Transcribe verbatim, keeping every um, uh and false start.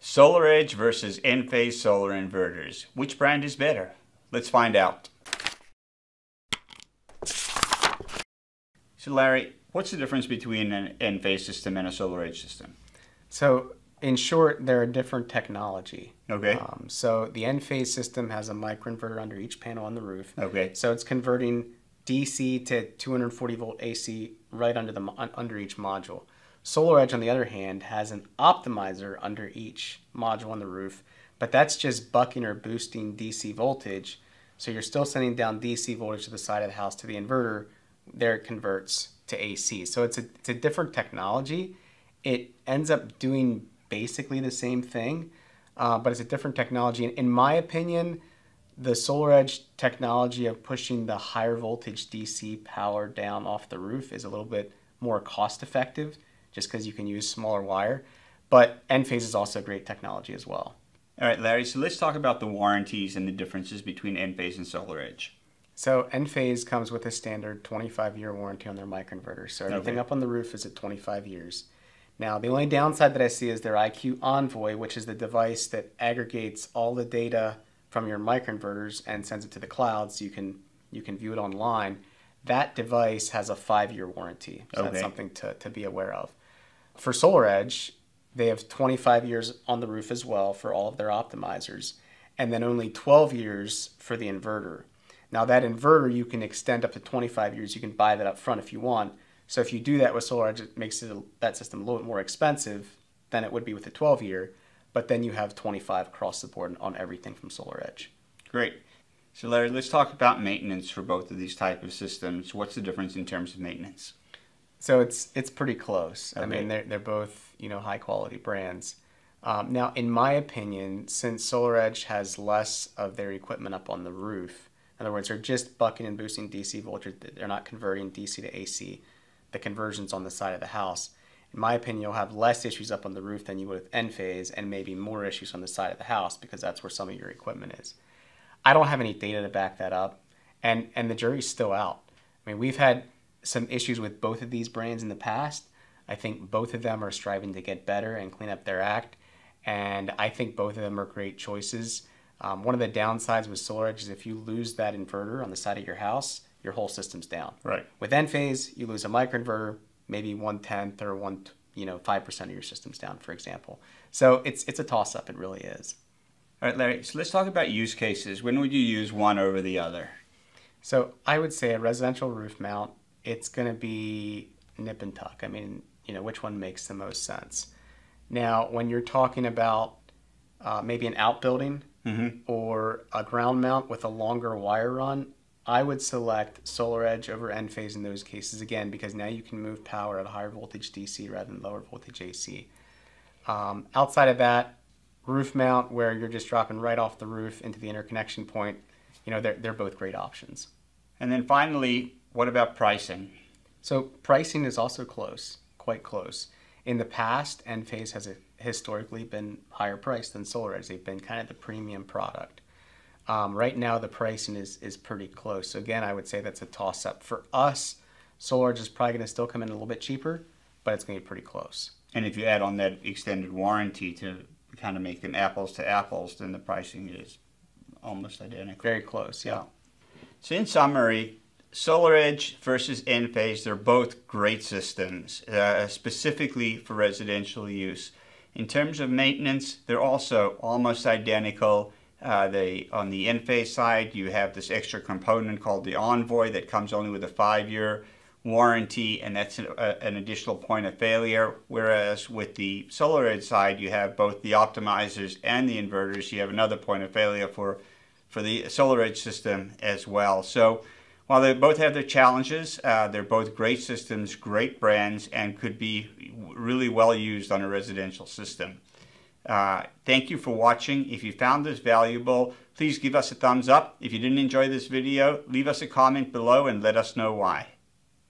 SolarEdge versus Enphase solar inverters. Which brand is better? Let's find out. So Larry, what's the difference between an Enphase system and a SolarEdge system? So in short, they're a different technology. Okay. Um, so the Enphase system has a microinverter under each panel on the roof. Okay. So it's converting D C to two hundred forty volt A C right under the under each module. SolarEdge, on the other hand, has an optimizer under each module on the roof, but that's just bucking or boosting D C voltage. So you're still sending down D C voltage to the side of the house to the inverter. There it converts to A C. So it's a, it's a different technology. It ends up doing basically the same thing, uh, but it's a different technology. In my opinion, the SolarEdge technology of pushing the higher voltage D C power down off the roof is a little bit more cost effective, just because you can use smaller wire. But Enphase is also a great technology as well. All right, Larry, so let's talk about the warranties and the differences between Enphase and SolarEdge. So Enphase comes with a standard twenty-five year warranty on their microinverters. So everything Okay. up on the roof is at twenty-five years. Now, the only downside that I see is their I Q Envoy, which is the device that aggregates all the data from your microinverters and sends it to the cloud so you can, you can view it online. That device has a five year warranty. So Okay. that's something to, to be aware of. For SolarEdge, they have twenty-five years on the roof as well for all of their optimizers, and then only twelve years for the inverter. Now that inverter you can extend up to twenty-five years. You can buy that up front if you want. So if you do that with SolarEdge, it makes it, that system a little bit more expensive than it would be with the twelve year, but then you have twenty-five across the board on everything from SolarEdge. Great. So Larry, let's talk about maintenance for both of these type of systems. What's the difference in terms of maintenance? So it's it's pretty close. Okay. I mean, they're they're both, you know, high quality brands. Um, now, in my opinion, since SolarEdge has less of their equipment up on the roof, in other words, they're just bucking and boosting D C voltage. They're not converting D C to A C. The conversion's on the side of the house. In my opinion, you'll have less issues up on the roof than you would with Enphase, and maybe more issues on the side of the house because that's where some of your equipment is. I don't have any data to back that up, and and the jury's still out. I mean, we've had some issues with both of these brands in the past. I think both of them are striving to get better and clean up their act, and I think both of them are great choices. Um, one of the downsides with SolarEdge is if you lose that inverter on the side of your house, your whole system's down. Right. With Enphase, you lose a microinverter, maybe one tenth or one, you know, five percent of your system's down, for example. So it's it's a toss up. It really is. All right, Larry, so let's talk about use cases. When would you use one over the other? So I would say a residential roof mount, it's going to be nip and tuck. I mean, you know, which one makes the most sense? Now, when you're talking about uh, maybe an outbuilding Mm-hmm. or a ground mount with a longer wire run, I would select SolarEdge over Enphase in those cases, again, because now you can move power at a higher voltage D C rather than lower voltage A C. Um, outside of that, roof mount where you're just dropping right off the roof into the interconnection point, you know, they're, they're both great options. And then finally, what about pricing? So pricing is also close, quite close. In the past, Enphase has a, historically been higher priced than SolarEdge. They've been kind of the premium product. Um, right now, the pricing is, is pretty close. So again, I would say that's a toss-up. For us, SolarEdge is probably going to still come in a little bit cheaper, but it's going to be pretty close. And if you add on that extended warranty to kind of make them apples to apples, then the pricing is almost identical. Very close, yeah. So in summary, SolarEdge versus Enphase, they're both great systems, uh, specifically for residential use. In terms of maintenance, they're also almost identical. Uh, they, on the Enphase side, you have this extra component called the Envoy that comes only with a five-year warranty, and that's an, a, an additional point of failure. Whereas with the SolarEdge side, you have both the optimizers and the inverters. You have another point of failure for, for the SolarEdge system as well. So while they both have their challenges, uh, they're both great systems, great brands, and could be really well used on a residential system. Uh, thank you for watching. If you found this valuable, please give us a thumbs up. If you didn't enjoy this video, leave us a comment below and let us know why.